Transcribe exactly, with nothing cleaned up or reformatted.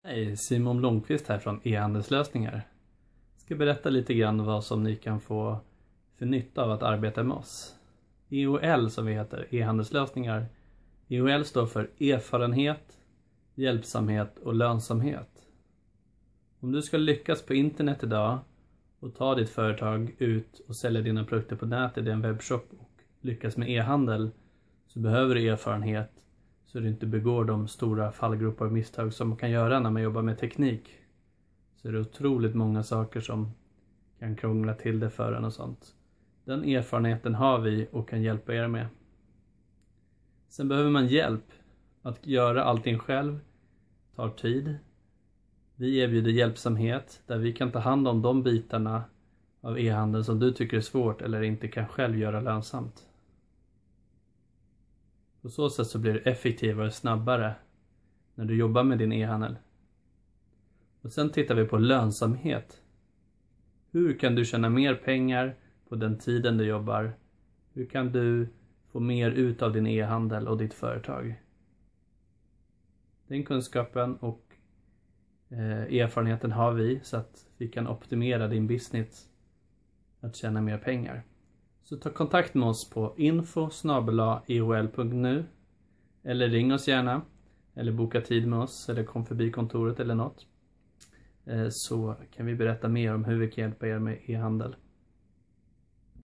Hej, Simon Blomqvist här från e-handelslösningar. Jag ska berätta lite grann vad som ni kan få för nytta av att arbeta med oss. E O L som vi heter, e-handelslösningar. E O L står för erfarenhet, hjälpsamhet och lönsamhet. Om du ska lyckas på internet idag och ta ditt företag ut och sälja dina produkter på nätet i en webbshop och lyckas med e-handel, så behöver du erfarenhet så du inte begår de stora fallgropar och misstag som man kan göra när man jobbar med teknik. Så är det otroligt många saker som kan krångla till det för en och sånt. Den erfarenheten har vi och kan hjälpa er med. Sen behöver man hjälp. Att göra allting själv tar tid. Vi erbjuder hjälpsamhet där vi kan ta hand om de bitarna av e-handeln som du tycker är svårt eller inte kan själv göra lönsamt. På så sätt så blir det effektivare och snabbare när du jobbar med din e-handel. Och sen tittar vi på lönsamhet. Hur kan du tjäna mer pengar på den tiden du jobbar? Hur kan du få mer ut av din e-handel och ditt företag? Den kunskapen och eh, erfarenheten har vi så att vi kan optimera din business att tjäna mer pengar. Så ta kontakt med oss på info snabel-a e o l punkt nu eller ring oss gärna eller boka tid med oss eller kom förbi kontoret eller något. Så kan vi berätta mer om hur vi kan hjälpa er med e-handel.